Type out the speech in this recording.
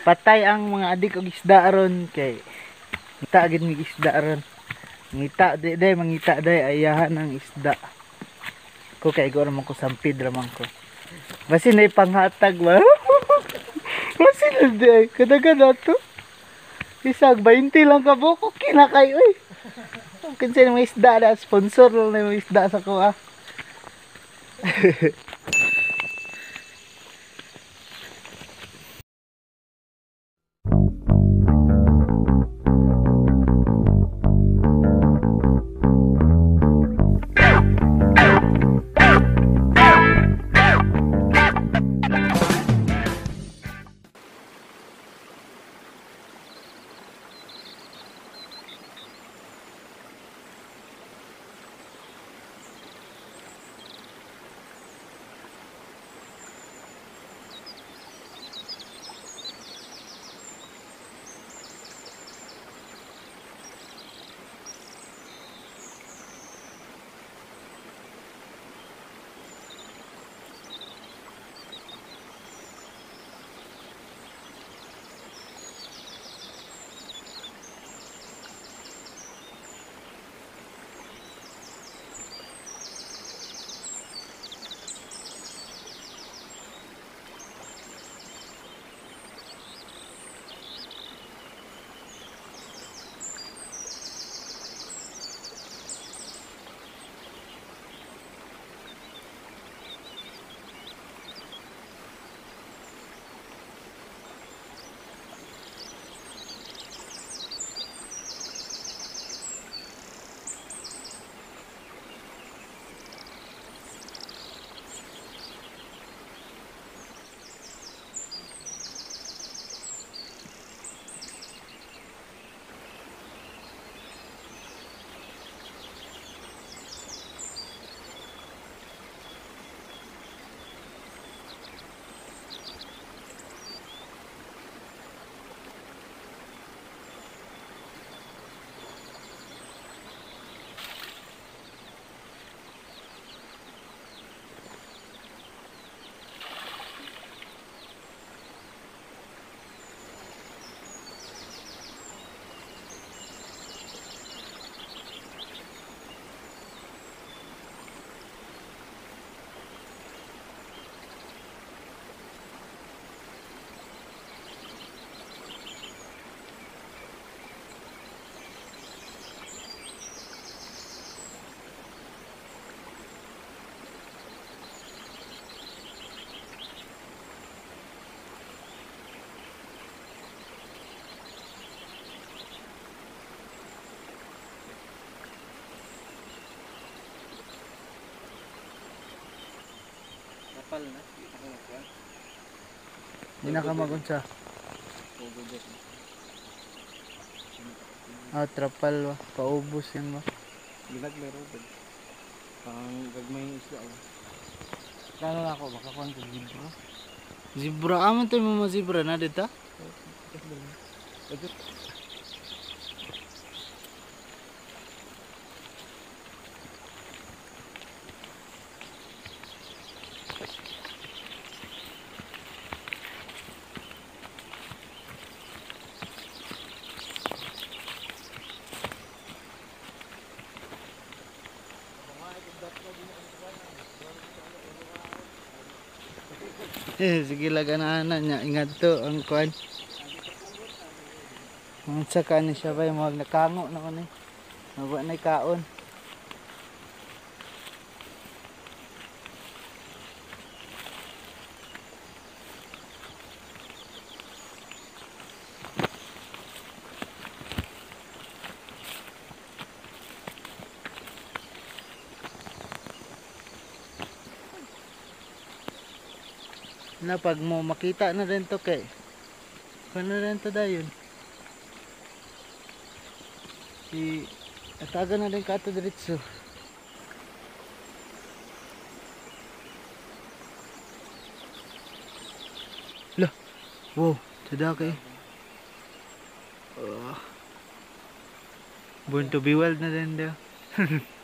patay ang mga adik og isda aron kay ngita gid mig isda aron. Ngita day mangita day ayahan ang isda. Ko kay go naman ko sampid raman ko. Basin na panghatag ba? Basin na day kadaga na to. Isag 20 lang ka buko kinakay oy. Kinsa na may isda na sponsor lang na may isda sa ko ah. Kapal na. Ako magkuhan. Di na ka magunsa. Pugudot. Ah, trapal ba? Paubos yan ba? Ginaglaro ba? Pang gagmay yung isla. Lalo na ako, baka kuhan ka zebra. Zebra? Aman tayo mga zebra na dito? Sige laganaan niya. Ingat to ang kuhan. Ang saka ni siya ba yung mga nakango na ko ni. Mawa na kaon. Na pag mo makita na rin to kay kung na rin to dayon ataga na rin ka to diretso. Lah, wow, tada kay born to be wild na rin daw.